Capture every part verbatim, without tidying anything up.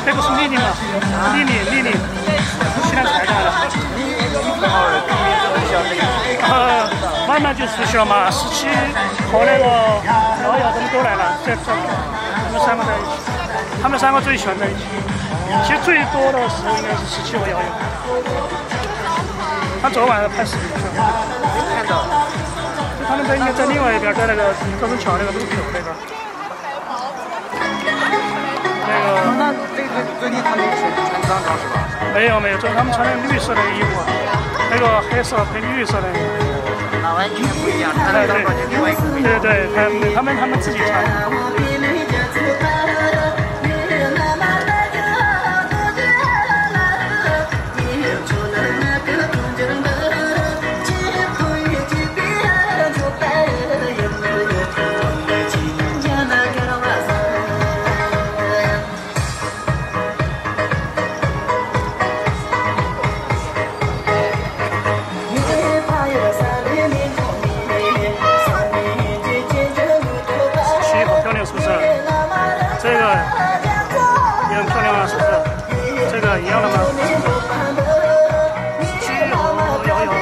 这个是李宁嘛？李宁，李宁，西南太大了。呃，慢慢就出去了嘛。十七和那个老姚他们都来了，在这，他们三个在一起，他们三个最喜欢在一起。其实最多的时候应该是十七和姚姚。他昨晚上拍视频去了， 看到。 就他们在应该在另外一边，在那个高升桥那个路口那边。那个。 那这个最近他们是穿脏装是吧？ 没有没有，就是他们穿的绿色的衣服，那个黑色配绿色的。 那完全不一样，穿的脏装就另外一个不一样。 对对，他们他们他们自己穿。一样的吗？七和摇摇，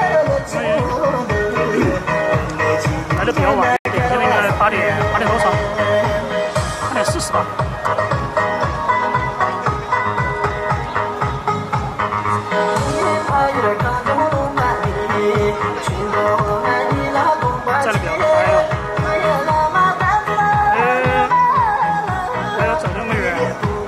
来的比较晚一点，现在应该八点八点多少？八点四十吧。站的比较快了。呃，还要走那么远。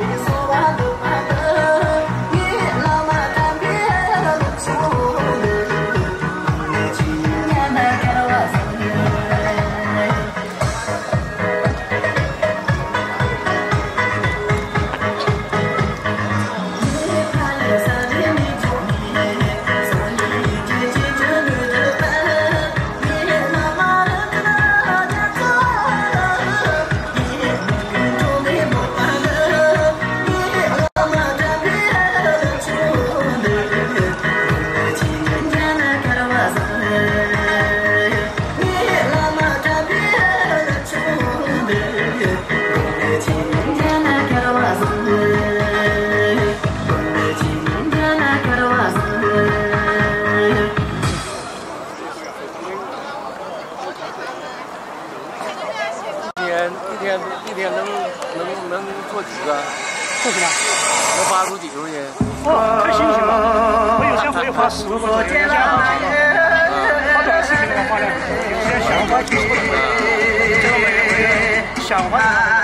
一天一天能能能做几个？ 做什么？ 能发出几个东西？ 哦，看心情了。我有些会发十个左右，有些发几个。发短视频的话发两个，有些想发几个。这个没有想发。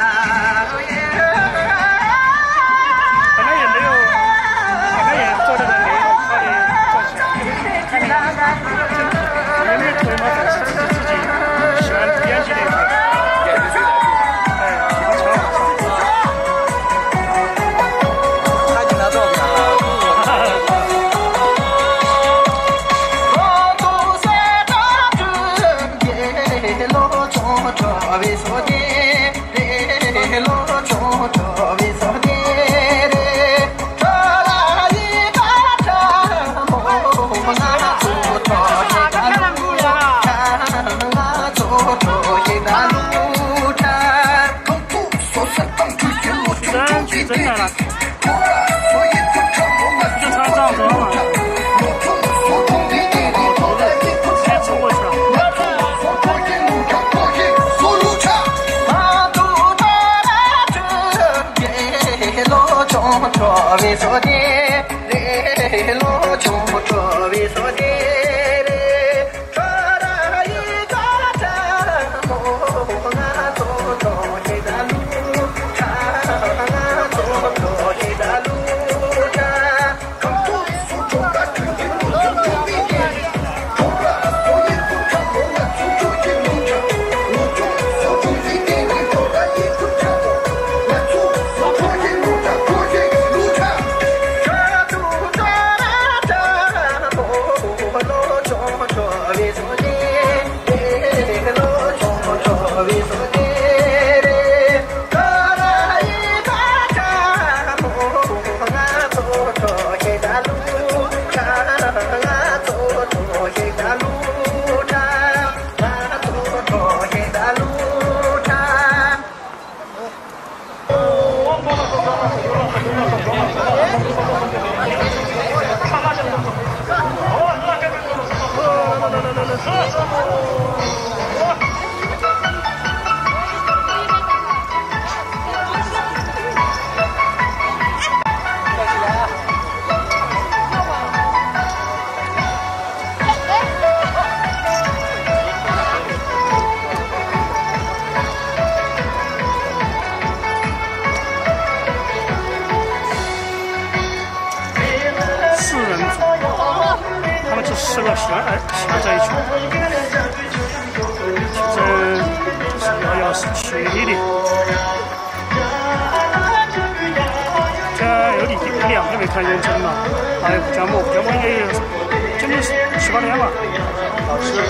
本来也没有，本来也做这个没有快点做起来。看你，人家腿嘛，粉丝自己自己喜欢编辑那个。真来了，就穿藏装嘛，直接冲过去了。 十个喜欢哎喜欢这一群，这就是要要是属于你的，这有你两个没看认真了，哎，姜母姜母应该有将近七八年了，老师。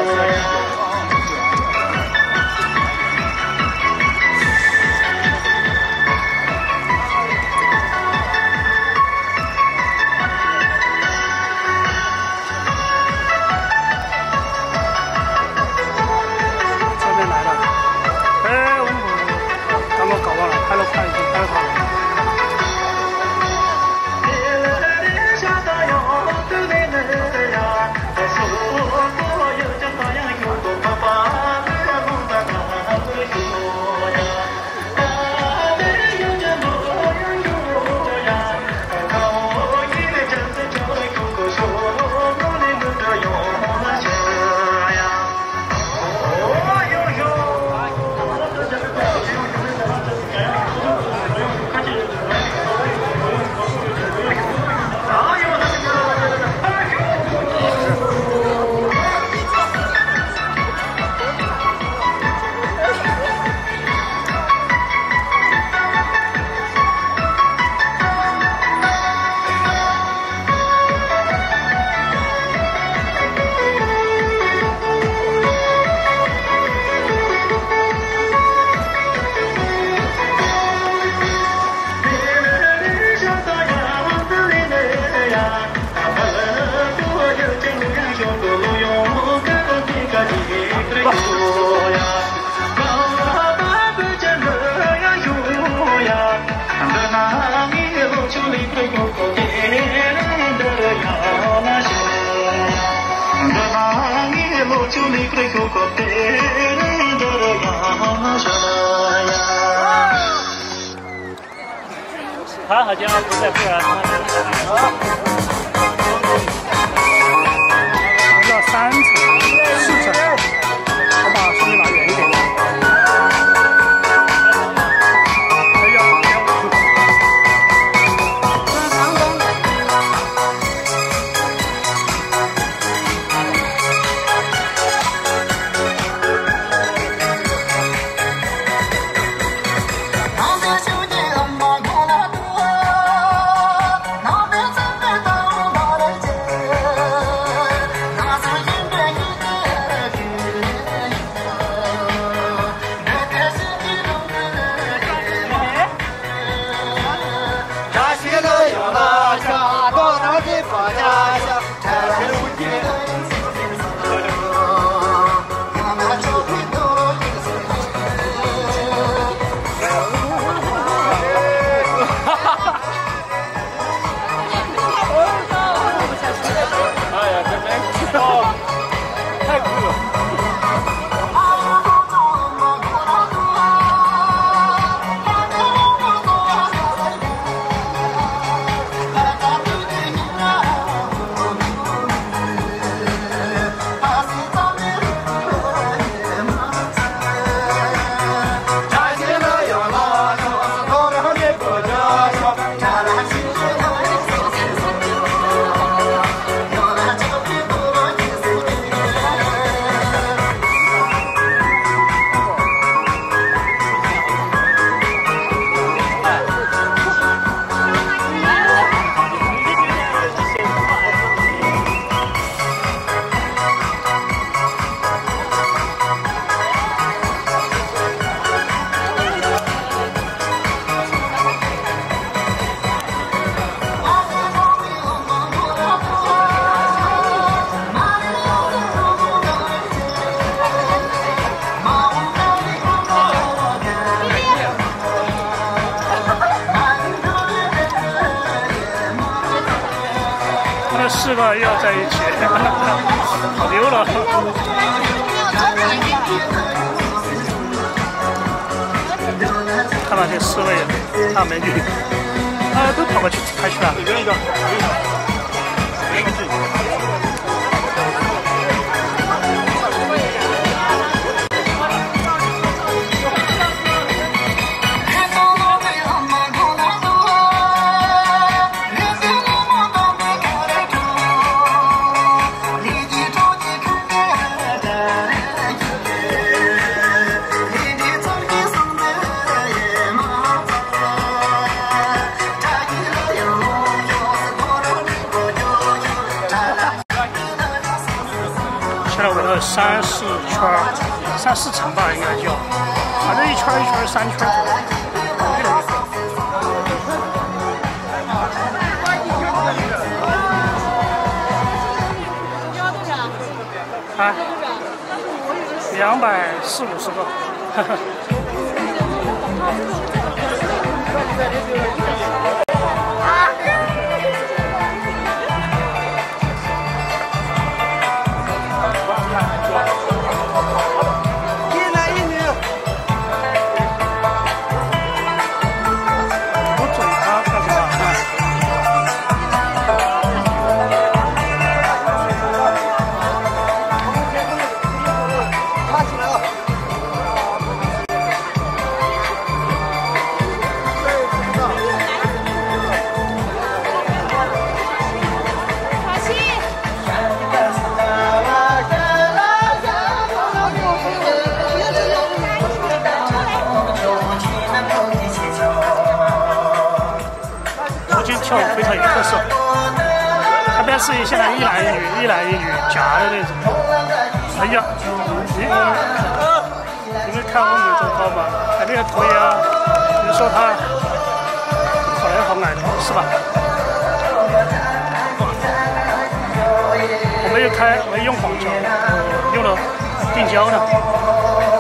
他好像不在不然。 要三层、四层，我把手机拿远一点。哎呀， 四个又要在一起，好溜了。看吧，这四位大美女，啊，都跑过去拍去了。一个一个，现在围了三四圈儿，三四层吧，应该叫，反正一圈一圈三圈左右，越来越高。啊，两百四五十个，哈哈。跳舞非常有特色，特别是现在一男一女、一男一女夹的那种。哎呀，你你们看我们这高吗？哎，那个头呀，你说他好来好矮的，是吧？我没有开，没用广胶，用了定焦的。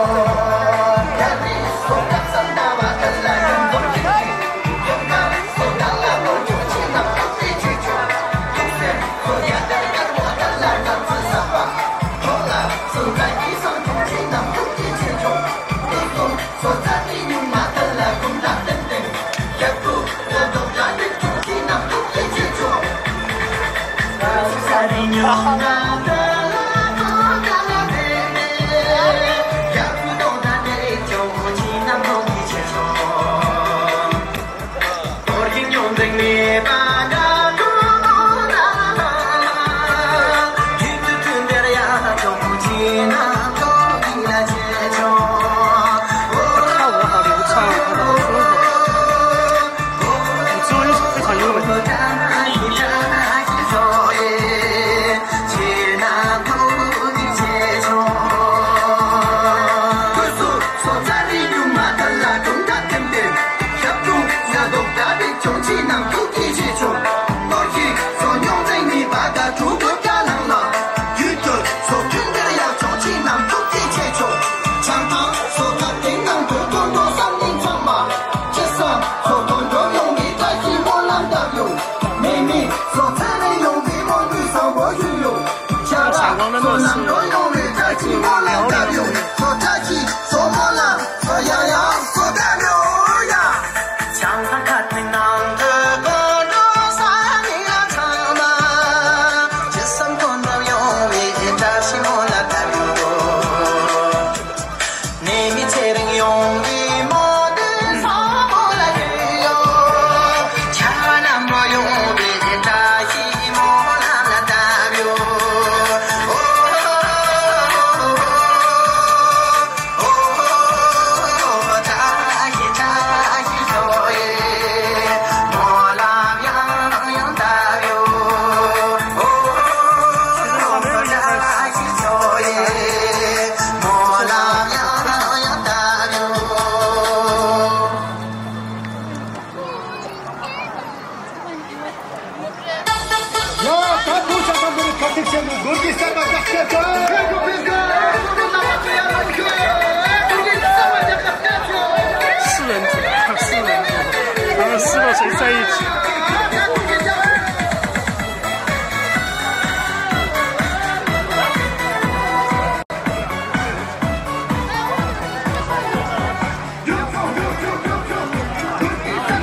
四人组，四人组，他们四个谁在一起？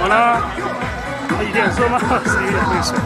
我呢，一点说嘛，是有点会说。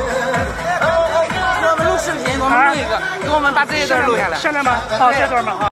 给我们把这一段录下来。 现在吗？好，这段吗？